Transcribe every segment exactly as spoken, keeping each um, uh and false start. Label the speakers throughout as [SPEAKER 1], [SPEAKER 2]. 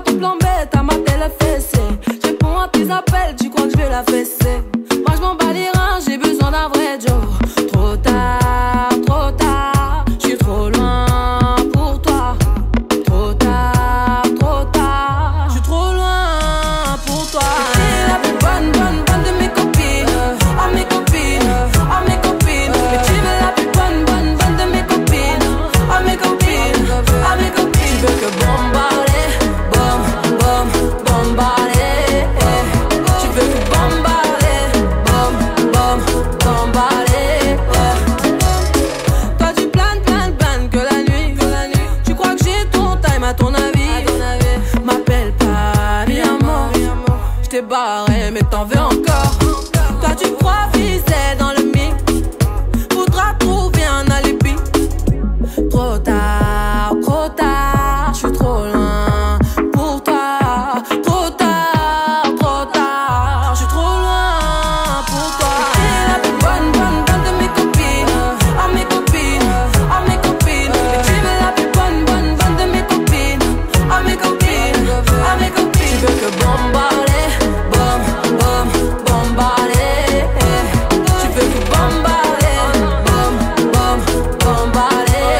[SPEAKER 1] tout flambé, t'as maté le fessé. Je réponds à tes appels, tu crois que je vais la fesser. Moi je m'en bats les reins, j'ai besoin d'un vrai Joe. Trop tard, trop tard, je suis trop loin pour toi. Trop tard, trop tard, je suis trop loin pour toi. T'es la plus bonne, bonne, bonne de mes copines. Ah mes copines, ah mes copines. Mais tu veux la plus bonne, bonne, bonne de mes copines. Ah mes copines, ah mes copines. Tu veux que bombarder, bom, bom, bombarder. Tu veux que bombarder, bom, bom, bombarder. Toi tu planes, planes, planes que la nuit, que la nuit. Tu crois que j'ai ton time à ton avis? M'appelle pas mi amor. J't'ai barré mais t'en veux encore. Toi tu crois viser dans le mix. Faudra trouver un alibi. Trop tard, trop tard, je suis trop loin pour toi. Trop tard, trop tard, je suis trop loin pour toi. T'es la plus bonne, bonne, bonne de mes copines. Ah mes copines, ah mes copines. Mais tu veux la plus bonne, bonne, bonne de mes copines. Ah mes copines, ah mes copines. Tu veux que bombarder, bom, bom, bombarder. Tu veux que bombarder, bom, bom, bombarder.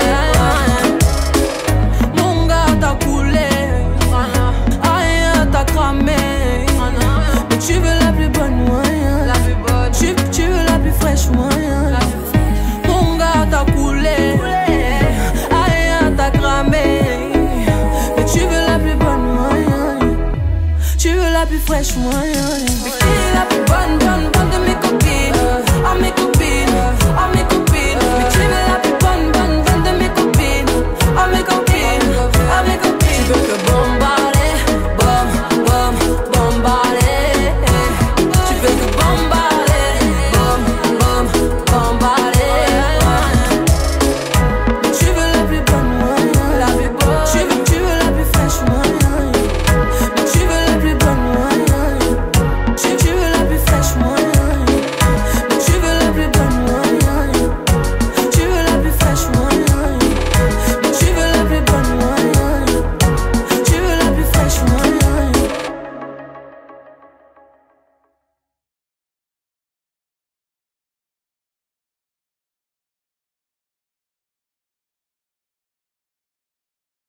[SPEAKER 1] Mon gars t'as coulé, aïe t'as cramé. Mais tu veux la plus bonne moyen. Tu, tu veux la plus fraîche moyen. Mon gars t'as coulé, aïe t'as cramé. Mais tu veux la plus bonne moyen. Tu veux la plus fraîche moyen. Mais qui est la plus bonne, bonne, bonne de mes copines? Ah mes copines.